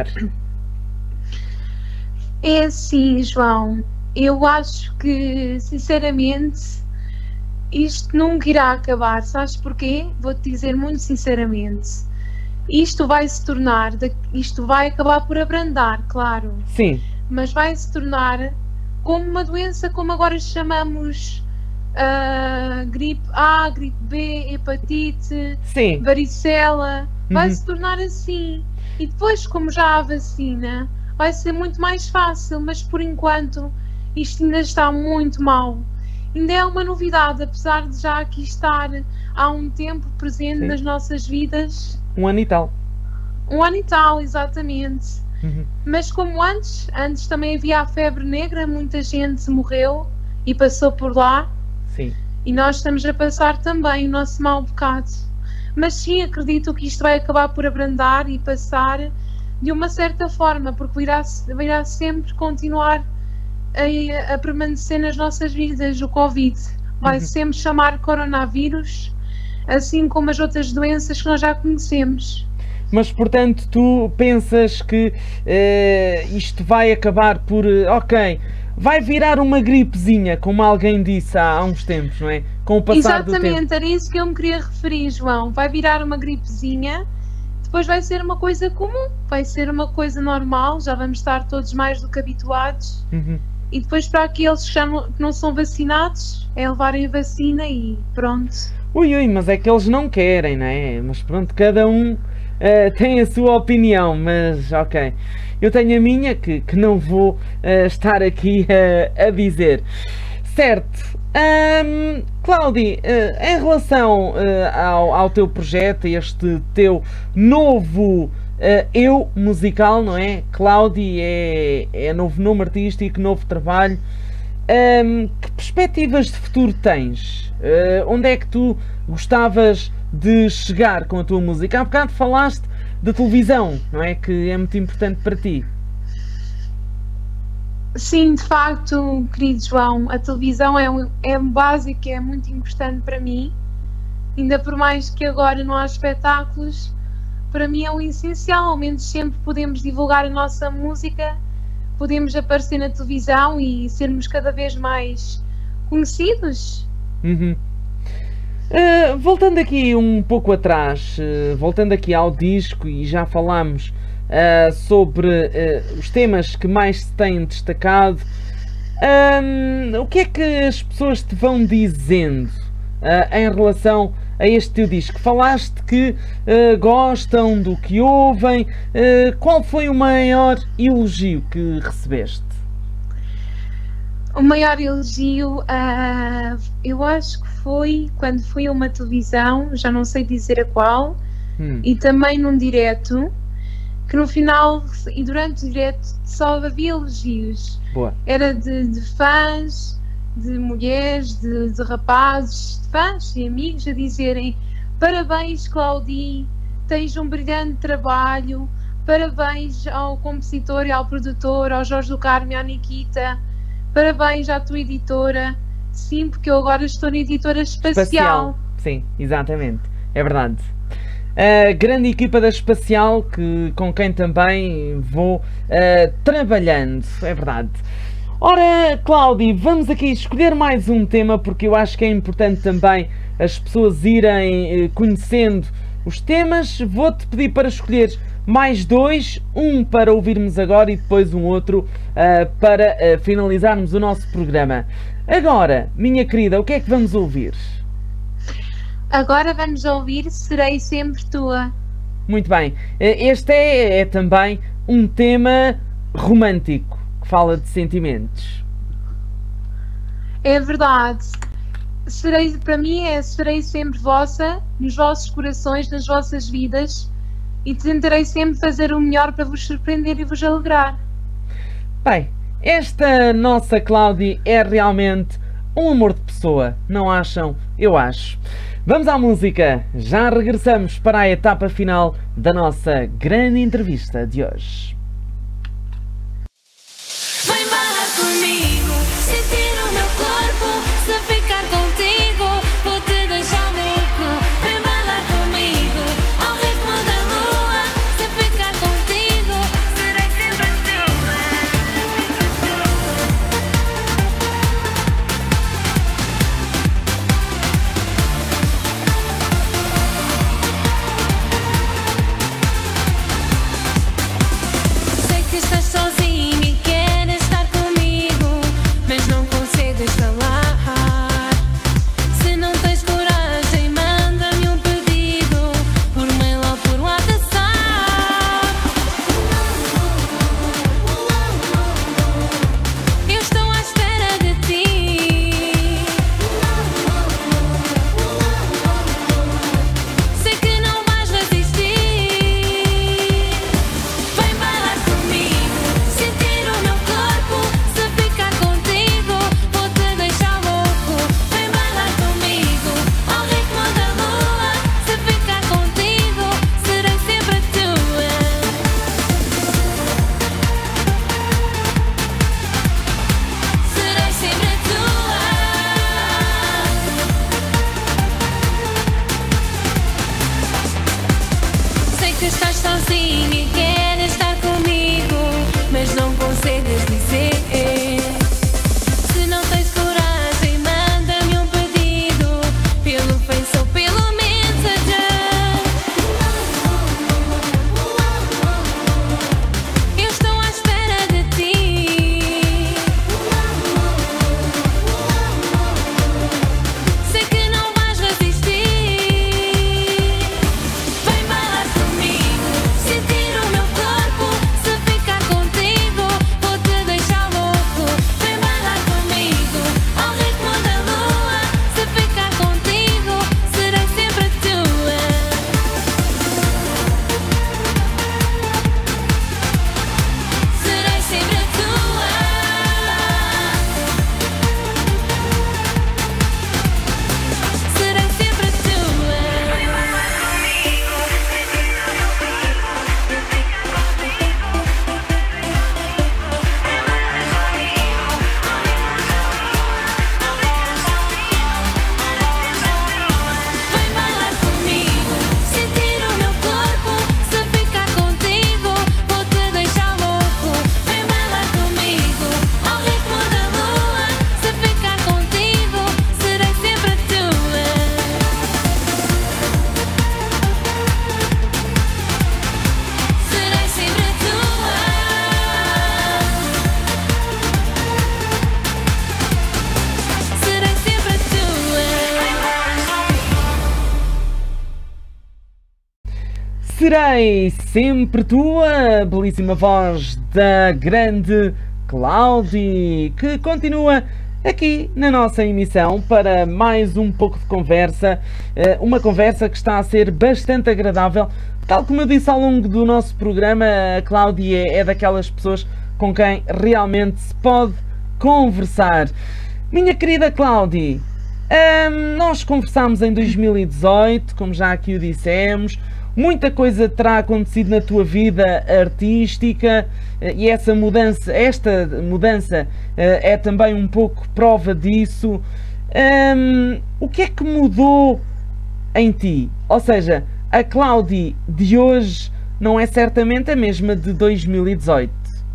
É assim, João, eu acho que, sinceramente, isto nunca irá acabar. Sabes porquê? Vou-te dizer muito sinceramente. Isto vai se tornar, isto vai acabar por abrandar, claro, Sim, mas vai se tornar como uma doença, como agora chamamos ah, gripe A, gripe B, hepatite, sim. varicela, vai Uhum. se tornar assim. E depois, como já há vacina, vai ser muito mais fácil, mas por enquanto isto ainda está muito mal. Ainda é uma novidade, apesar de já aqui estar há um tempo presente Sim. nas nossas vidas. Um ano e tal. Um ano e tal, exatamente. Uhum. Mas como antes, antes também havia a febre negra, muita gente morreu e passou por lá. Sim. E nós estamos a passar também o nosso mau bocado. Mas sim, acredito que isto vai acabar por abrandar e passar de uma certa forma, porque irá, irá sempre continuar a, a permanecer nas nossas vidas o Covid. Vai Uhum. sempre chamar coronavírus, assim como as outras doenças que nós já conhecemos. Mas, portanto, tu pensas que eh, isto vai acabar por... eh, ok, vai virar uma gripezinha, como alguém disse há, há uns tempos, não é? Com o passar do tempo. Exatamente, era isso que eu me queria referir, João. Vai virar uma gripezinha, depois vai ser uma coisa comum, vai ser uma coisa normal, já vamos estar todos mais do que habituados. Uhum. E depois, para aqueles que já não, que não são vacinados, é levarem a vacina e pronto. Ui, ui, mas é que eles não querem, não é? Mas pronto, cada um eh, tem a sua opinião, mas ok. Eu tenho a minha, que, que não vou eh, estar aqui eh, a dizer. Certo. Ahm, Cláudia, eh, em relação eh, ao, ao teu projeto, este teu novo eh, eu musical, não é? Cláudia é, é novo nome artístico, novo trabalho. Ahm, que perspectivas de futuro tens? Eh, onde é que tu gostavas de chegar com a tua música? Há bocado falaste de televisão, não é? Que é muito importante para ti. Sim, de facto, querido João, a televisão é um, é um básico, é muito importante para mim, ainda por mais que agora não há espetáculos, para mim é um essencial, ao menos sempre podemos divulgar a nossa música, podemos aparecer na televisão e sermos cada vez mais conhecidos. Uhum. Uh, voltando aqui um pouco atrás, uh, voltando aqui ao disco, e já falámos uh, sobre uh, os temas que mais se têm destacado, um, o que é que as pessoas te vão dizendo uh, em relação a este teu disco? Falaste que uh, gostam do que ouvem, uh, qual foi o maior elogio que recebeste? O maior elogio, uh, eu acho que foi quando fui a uma televisão, já não sei dizer a qual, hum. e também num direto, que no final e durante o direto só havia elogios. Boa. Era de, de fãs, de mulheres, de, de rapazes, de fãs e amigos a dizerem: parabéns, Claudie, tens um brilhante trabalho, parabéns ao compositor e ao produtor, ao Jorge do Carmo e à Nikita. Parabéns à tua editora. Sim, porque eu agora estou na editora espacial. espacial. Sim, exatamente. É verdade. A grande equipa da Espacial, que, com quem também vou uh, trabalhando. É verdade. Ora, Cláudia, vamos aqui escolher mais um tema, porque eu acho que é importante também as pessoas irem uh, conhecendo os temas. Vou-te pedir para escolher mais dois, um para ouvirmos agora e depois um outro uh, para uh, finalizarmos o nosso programa. Agora, minha querida, o que é que vamos ouvir? Agora vamos ouvir Serei Sempre Tua. Muito bem. Este é, é também um tema romântico, que fala de sentimentos. É verdade. Serei, para mim é serei sempre vossa, nos vossos corações, nas vossas vidas, e tentarei sempre fazer o melhor para vos surpreender e vos alegrar. Bem, esta nossa Cláudia é realmente um amor de pessoa, não acham? Eu acho. Vamos à música, já regressamos para a etapa final da nossa grande entrevista de hoje. Vem bailar comigo, sentir o meu corpo, se ficar contigo, vou te deixar louco. Vem bailar comigo, ao ritmo da lua, se ficar contigo, serei sempre tua. Serei sempre tua, belíssima voz da grande Cláudia, que continua aqui na nossa emissão para mais um pouco de conversa, uma conversa que está a ser bastante agradável. Tal como eu disse ao longo do nosso programa, a Cláudia é daquelas pessoas com quem realmente se pode conversar. Minha querida Cláudia, hum, nós conversámos em dois mil e dezoito, como já aqui o dissemos. Muita coisa terá acontecido na tua vida artística e essa mudança, esta mudança é também um pouco prova disso. Um, o que é que mudou em ti? Ou seja, a Cláudia de hoje não é certamente a mesma de dois mil e dezoito.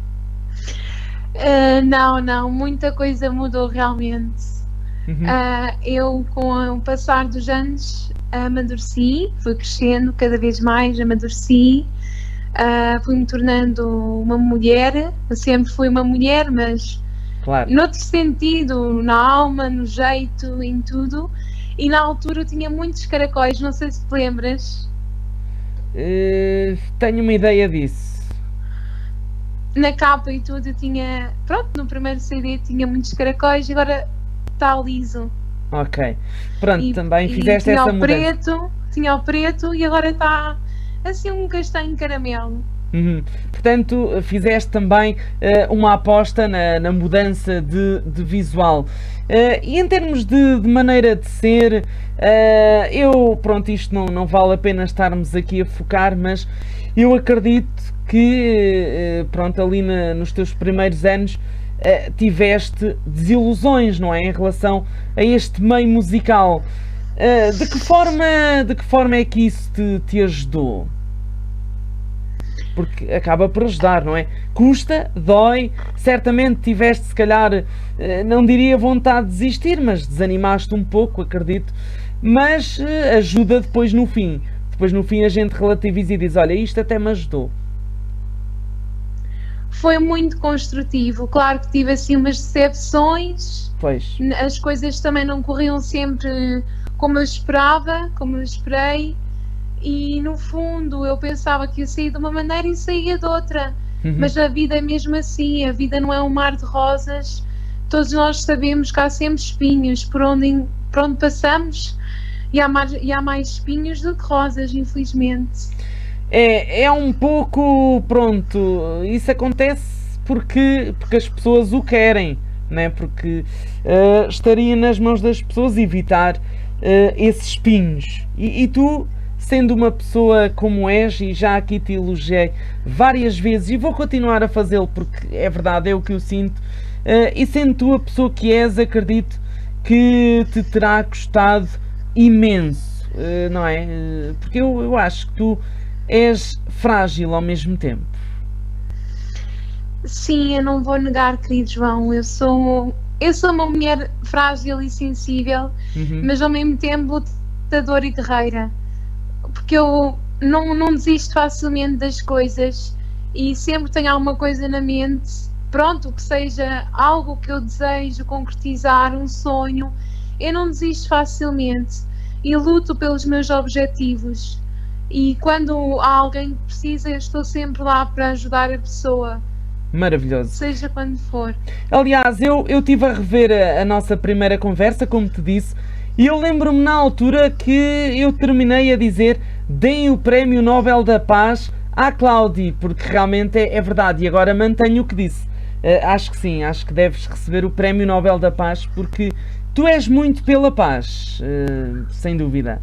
Uh, não, não, muita coisa mudou realmente. Uhum. Uh, eu, com o passar dos anos, amadureci, fui crescendo cada vez mais, amadureci, uh, fui-me tornando uma mulher. Eu sempre fui uma mulher, mas claro, noutro sentido, na alma, no jeito, em tudo. E na altura eu tinha muitos caracóis, não sei se te lembras. Uh, tenho uma ideia disso. Na capa e tudo eu tinha, pronto, no primeiro C D tinha muitos caracóis e agora está liso. Ok, pronto, e, também e fizeste tinha essa o mudança. Preto, tinha o preto e agora está assim um castanho caramelo. Uhum. Portanto, fizeste também uh, uma aposta na, na mudança de, de visual. Uh, e em termos de, de maneira de ser, uh, eu, pronto, isto não, não vale a pena estarmos aqui a focar, mas eu acredito que, uh, pronto, ali na, nos teus primeiros anos uh, tiveste desilusões, não é? Em relação a este meio musical. Uh, de que forma, de que forma é que isso te, te ajudou? Porque acaba por ajudar, não é? Custa, dói, certamente tiveste se calhar, não diria vontade de desistir, mas desanimaste um pouco, acredito, mas ajuda depois no fim. Depois no fim a gente relativiza e diz, olha, isto até me ajudou. Foi muito construtivo, claro que tive assim umas decepções, pois. As coisas também não corriam sempre como eu esperava, como eu esperei. E no fundo eu pensava que ia sair de uma maneira e saía de outra. Uhum. Mas a vida é mesmo assim, a vida não é um mar de rosas. Todos nós sabemos que há sempre espinhos por onde, por onde passamos e há, mais, e há mais espinhos do que rosas, infelizmente. É, é um pouco, pronto, isso acontece porque, porque as pessoas o querem, né? Porque uh, estaria nas mãos das pessoas evitar uh, esses espinhos. E, e tu, sendo uma pessoa como és, e já aqui te elogiei várias vezes e vou continuar a fazê-lo porque é verdade, é o que eu sinto, uh, e sendo tu a pessoa que és, acredito que te terá custado imenso, uh, não é? Uh, porque eu, eu acho que tu és frágil ao mesmo tempo. Sim, eu não vou negar, querido João, eu sou, eu sou uma mulher frágil e sensível, uhum. mas ao mesmo tempo lutadora e guerreira. Porque eu não, não desisto facilmente das coisas e sempre tenho alguma coisa na mente, pronto, que seja algo que eu desejo concretizar, um sonho, eu não desisto facilmente e luto pelos meus objetivos. E quando há alguém que precisa, eu estou sempre lá para ajudar a pessoa. Maravilhoso. Seja quando for. Aliás, eu, eu estive a rever a, a nossa primeira conversa, como te disse, e eu lembro-me na altura que eu terminei a dizer: deem o Prémio Nobel da Paz à Cláudia, porque realmente é, é verdade, e agora mantenho o que disse. Uh, acho que sim, acho que deves receber o Prémio Nobel da Paz, porque tu és muito pela paz, uh, sem dúvida.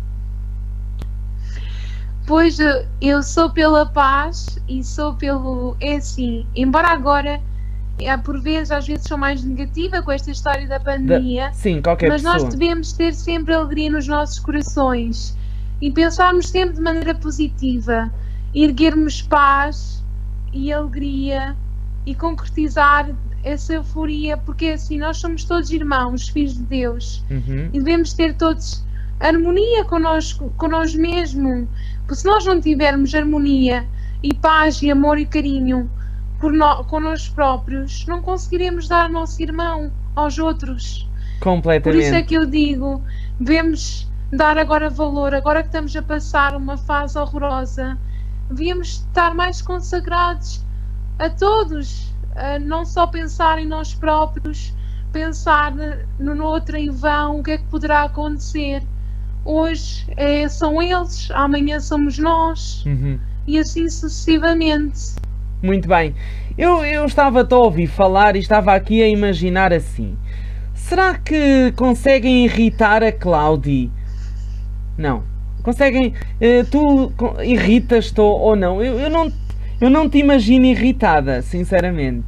Pois, eu sou pela paz e sou pelo... É assim, embora agora... por vezes, às vezes sou mais negativa com esta história da pandemia, da, sim, qualquer mas pessoa. Nós devemos ter sempre alegria nos nossos corações e pensarmos sempre de maneira positiva, erguermos paz e alegria e concretizar essa euforia, porque assim, nós somos todos irmãos, filhos de Deus, uhum. e devemos ter todos harmonia connosco, com nós mesmos, porque se nós não tivermos harmonia e paz e amor e carinho por nós, com nós próprios, não conseguiremos dar ao nosso irmão, aos outros. Completamente. Por isso é que eu digo, devemos dar agora valor, agora que estamos a passar uma fase horrorosa, devíamos estar mais consagrados a todos, a não só pensar em nós próprios, pensar no, no outro em vão, o que é que poderá acontecer. Hoje é, são eles, amanhã somos nós, Uhum. e assim sucessivamente. Muito bem. Eu, eu estava a ouvir falar e estava aqui a imaginar assim. Será que conseguem irritar a Cláudia? Não. Conseguem... eh, tu co- irritas-te ou, ou não? Eu, eu não? eu não te imagino irritada, sinceramente.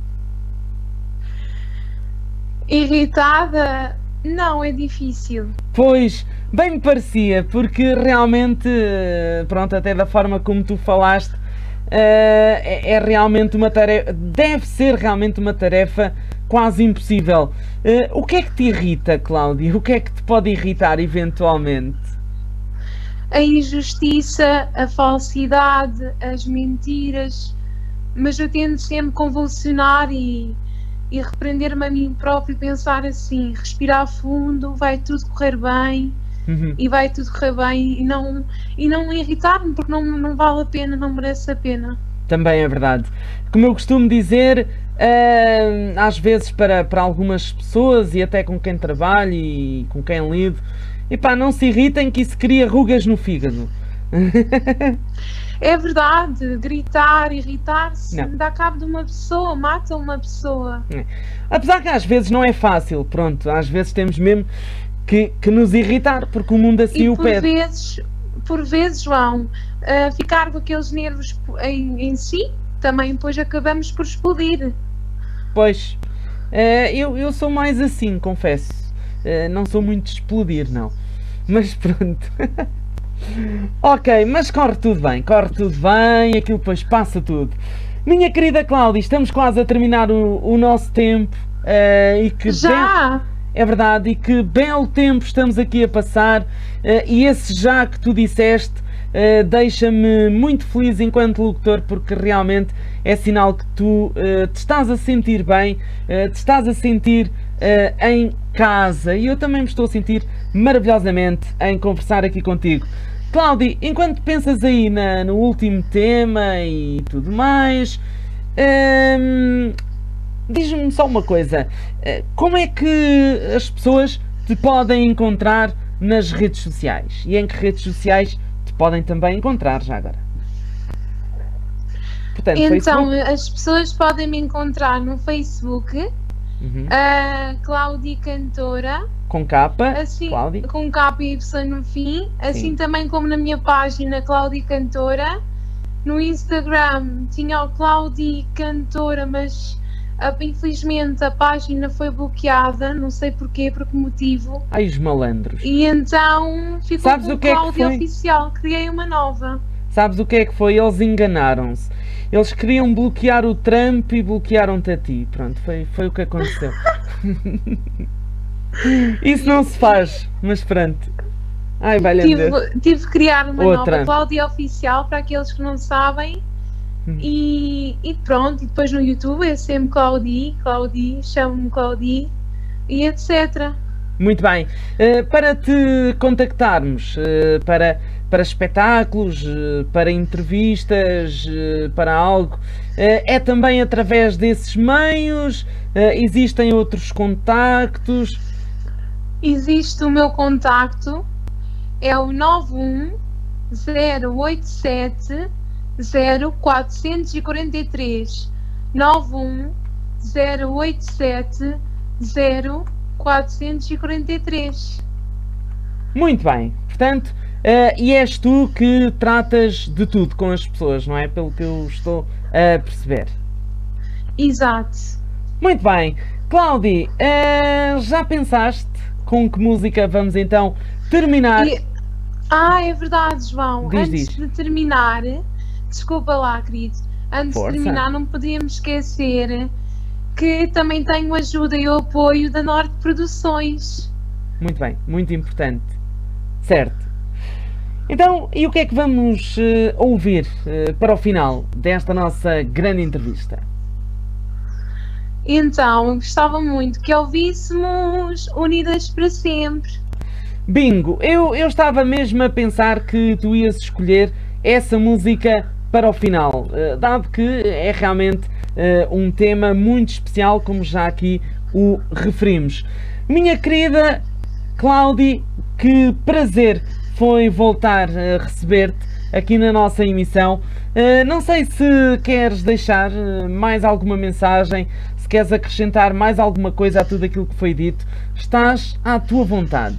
Irritada? Não, é difícil. Pois, bem me parecia, porque realmente, eh, pronto, até da forma como tu falaste, eh, é, é realmente uma tarefa, deve ser realmente uma tarefa quase impossível. Eh, o que é que te irrita, Cláudia? O que é que te pode irritar eventualmente? A injustiça, a falsidade, as mentiras, mas eu tento sempre convulsionar e, e repreender-me a mim próprio e pensar assim, respirar fundo, vai tudo correr bem Uhum. e vai tudo correr bem e não, e não irritar-me porque não, não vale a pena, não merece a pena. Também é verdade. Como eu costumo dizer, eh, às vezes para, para algumas pessoas e até com quem trabalho e com quem lido, epá, não se irritem que isso cria rugas no fígado. É verdade, gritar, irritar-se, Não. dá cabo de uma pessoa, mata uma pessoa. Apesar que às vezes não é fácil, pronto, às vezes temos mesmo que, que nos irritar, porque o mundo assim E o por pede. vezes, por vezes, João, ah, ficar com aqueles nervos em, em si, também depois acabamos por explodir. Pois, eh, eu, eu sou mais assim, confesso. Eh, não sou muito de explodir, não. Mas pronto. Ok, mas corre tudo bem, corre tudo bem, aquilo depois passa tudo. Minha querida Cláudia, estamos quase a terminar o, o nosso tempo. eh, e que bel- Já! É verdade, e que belo tempo estamos aqui a passar, eh, e esse já que tu disseste eh, deixa-me muito feliz enquanto locutor, porque realmente é sinal que tu eh, te estás a sentir bem, eh, te estás a sentir eh, em casa, e eu também me estou a sentir maravilhosamente em conversar aqui contigo. Cláudia, enquanto pensas aí na- no último tema e tudo mais, hum, diz-me só uma coisa, eh, como é que as pessoas te podem encontrar nas redes sociais? E em que redes sociais te podem também encontrar já agora? Portanto, Então, Facebook, as pessoas podem me encontrar no Facebook, uhum, a Cláudia Cantora, com capa, assim, Cláudia, com K Y no fim, assim Sim. também como na minha página Cláudia Cantora. No Instagram tinha o Cláudia Cantora, mas ah, infelizmente a página foi bloqueada, não sei porquê, por que motivo. ai os malandros. E então ficou Sabes com o que é que Cláudia foi? Oficial, criei uma nova. Sabes o que é que foi? Eles enganaram-se. Eles queriam bloquear o Trump e bloquearam-te a ti. Pronto, foi, foi o que aconteceu. Isso não se faz, mas pronto. Ai, valha-me Deus. Tive, tive que criar uma Outra. nova Cláudia Oficial para aqueles que não sabem. Hum. E, e pronto, e depois no YouTube é sempre Claudi, Claudi, chamo-me Claudi e etcétera. Muito bem. Eh, para te contactarmos, eh, para, para espetáculos, eh, para entrevistas, eh, para algo, eh, é também através desses meios? Eh, existem outros contactos? Existe o meu contacto, é o nove um zero oito sete zero quatro quatro três. nove um zero oito sete zero quatro quatro três. Muito bem. Portanto, eh, e és tu que tratas de tudo com as pessoas, não é? Pelo que eu estou a perceber. Exato. Muito bem. Cláudia, eh, já pensaste com que música vamos então terminar? E- ah, é verdade, João. Diz, Antes diz. de terminar, desculpa lá, querido. Antes Força. de terminar, não podíamos esquecer que também tenho ajuda e o apoio da Norte Produções. Muito bem, muito importante. Certo. Então, e o que é que vamos eh, ouvir eh, para o final desta nossa grande entrevista? Então, eu gostava muito que ouvíssemos Unidas para Sempre. Bingo! Eu, eu estava mesmo a pensar que tu ias escolher essa música para o final, uh, dado que é realmente uh, um tema muito especial, como já aqui o referimos. Minha querida Cláudia, que prazer foi voltar a receber-te aqui na nossa emissão. Uh, não sei se queres deixar uh, mais alguma mensagem, se queres acrescentar mais alguma coisa a tudo aquilo que foi dito. Estás à tua vontade.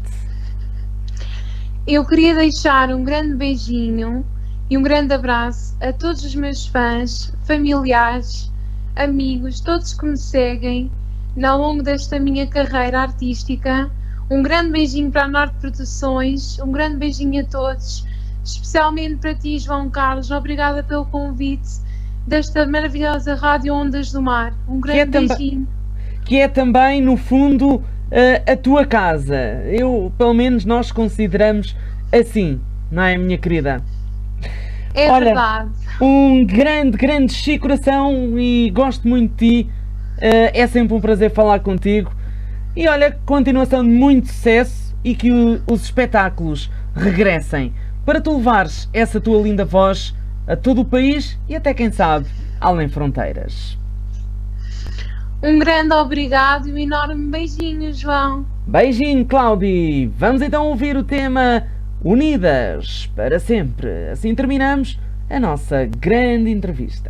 Eu queria deixar um grande beijinho e um grande abraço a todos os meus fãs, familiares, amigos, todos que me seguem ao longo desta minha carreira artística. Um grande beijinho para a Norte Produções, um grande beijinho a todos, especialmente para ti, João Carlos. Obrigada pelo convite desta maravilhosa Rádio Ondas do Mar. Um grande que é beijinho. Que é também, no fundo, a tua casa. Eu, pelo menos, nós consideramos assim, não é, minha querida? É Olha, verdade. Um grande, grande Chico coração e gosto muito de ti. É sempre um prazer falar contigo. E olha, continuação de muito sucesso e que os espetáculos regressem para tu levares essa tua linda voz a todo o país e até, quem sabe, além fronteiras. Um grande obrigado e um enorme beijinho, João. Beijinho, Cláudia. Vamos então ouvir o tema Unidas para Sempre. Assim terminamos a nossa grande entrevista.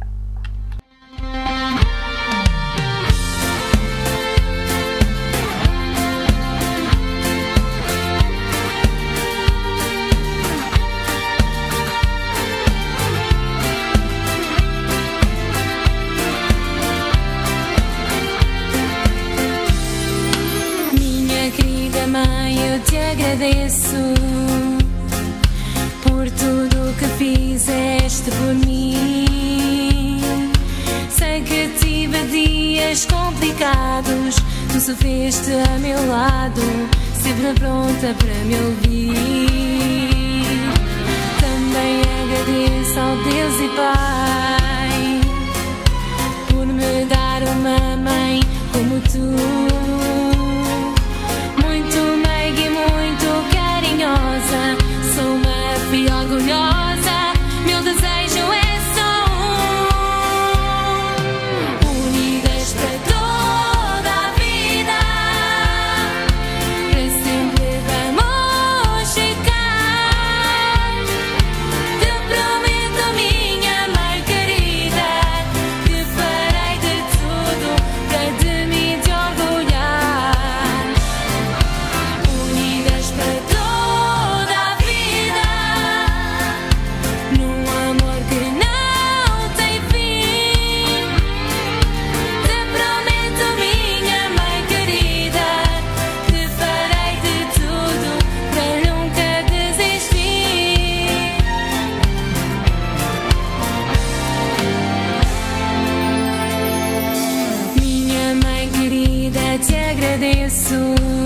Agradeço por tudo o que fizeste por mim. Sei que tive dias complicados, tu sofreste a meu lado, sempre pronta para me ouvir. Também agradeço ao Deus e Pai por me dar uma mãe como tu. Sou uma filha orgulhosa, meu desejo é só um. Unidas para toda a vida, para sempre vamos ficar. Te prometo, minha mãe querida, que farei de tudo para de mim te orgulhar. Unidas para toda agradeço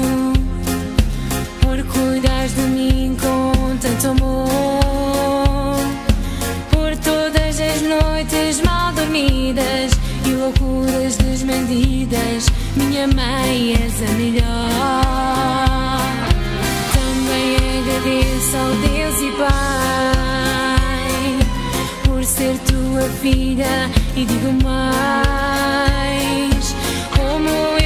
por cuidares de mim com tanto amor, por todas as noites mal dormidas e loucuras desmedidas. Minha mãe, és a melhor. Também agradeço ao Deus e Pai por ser tua filha e digo mais, como